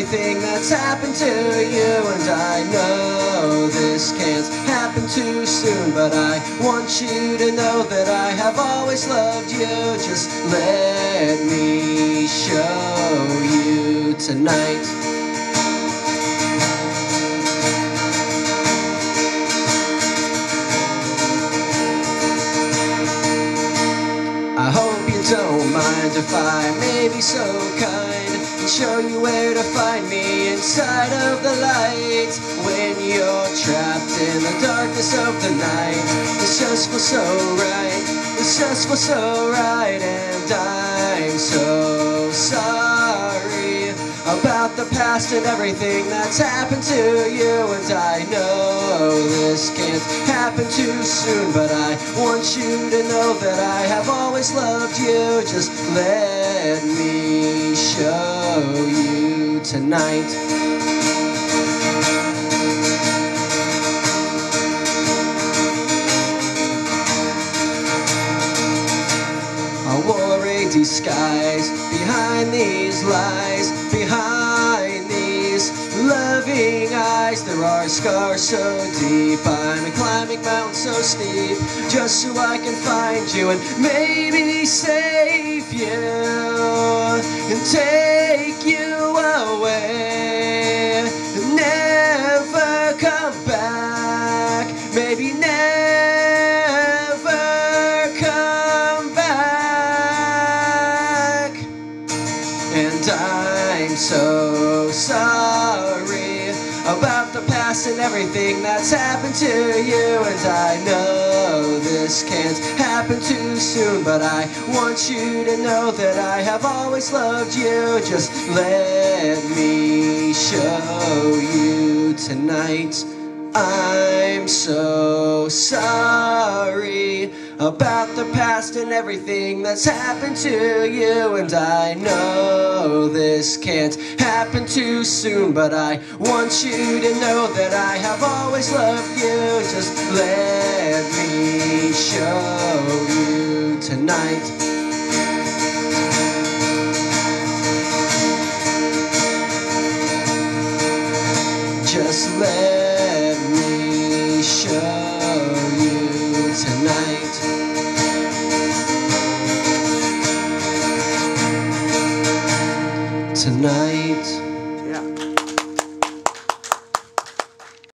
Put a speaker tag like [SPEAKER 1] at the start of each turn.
[SPEAKER 1] everything that's happened to you. And I know this can't happen too soon, but I want you to know that I have always loved you. Just let me show you tonight. I hope you don't mind if I may be so kind and show you where to find me inside of the light. When you're trapped in the darkness of the night, this just feels so right, this just feels so right. And I'm so sorry about the past and everything that's happened to you. And I know this can't happen too soon, but I want you to know that I have always loved you. Just let me show you tonight. I wore a disguise behind these lies, behind these loving eyes. There are scars so deep, I'm climbing mountains so steep, just so I can find you and maybe save you and take you away and never come back, maybe never come back. And I'm so sorry about the past and everything that's happened to you. And I know this can't happen too soon, but I want you to know that I have always loved you. Just let me show you tonight. I'm so sorry about the past and everything that's happened to you. And I know this can't happen too soon, but I want you to know that I have always loved you. Just let me show you tonight. Just let me show you tonight. Tonight.